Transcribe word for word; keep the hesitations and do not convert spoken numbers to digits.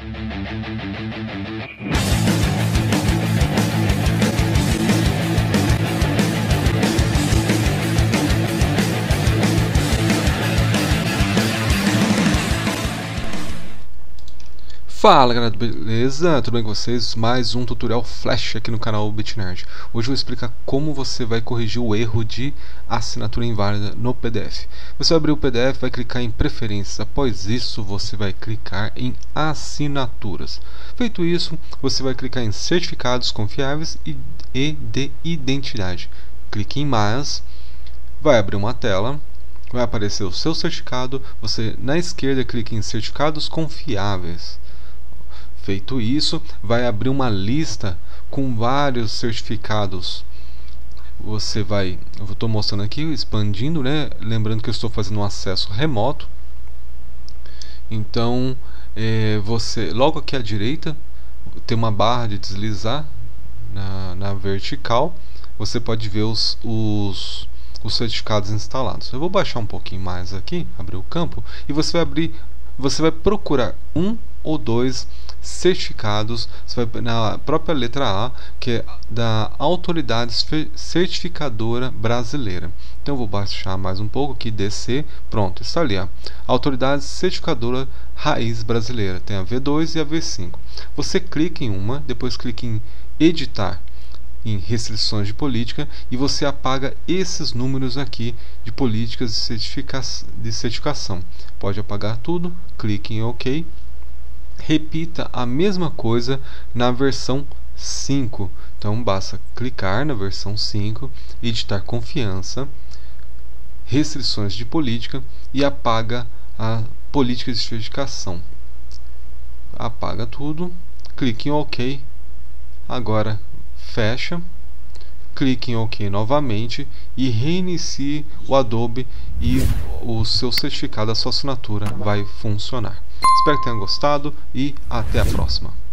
Fala galera, beleza? Tudo bem com vocês? Mais um tutorial Flash aqui no canal BitNerd. Hoje eu vou explicar como você vai corrigir o erro de assinatura inválida no P D F. Você vai abrir o P D F, vai clicar em preferências. Após isso você vai clicar em assinaturas. Feito isso, você vai clicar em certificados confiáveis e, e de identidade. Clique em mais, vai abrir uma tela. Vai aparecer o seu certificado. Você na esquerda clica em certificados confiáveis. Feito isso, vai abrir uma lista com vários certificados. Você vai, eu estou mostrando aqui, expandindo, né? Lembrando que eu estou fazendo um acesso remoto. Então, é, você, logo aqui à direita, tem uma barra de deslizar na, na vertical. Você pode ver os, os, os certificados instalados. Eu vou baixar um pouquinho mais aqui, abrir o campo, e você vai abrir, você vai procurar um ou dois certificados. Você vai na própria letra A, que é da Autoridade Certificadora Brasileira. Então eu vou baixar mais um pouco aqui, descer, pronto, está ali, ó, Autoridade Certificadora Raiz Brasileira. Tem a V dois e a V cinco. Você clica em uma, depois clica em editar, em restrições de política, e você apaga esses números aqui de políticas de, certifica de certificação. Pode apagar tudo, clique em OK. Repita a mesma coisa na versão cinco. Então basta clicar na versão cinco, editar confiança, restrições de política e apaga a política de certificação. Apaga tudo, clique em OK. Agora fecha, clique em OK novamente e reinicie o Adobe, e o seu certificado, a sua assinatura vai funcionar. Espero que tenham gostado e até a próxima.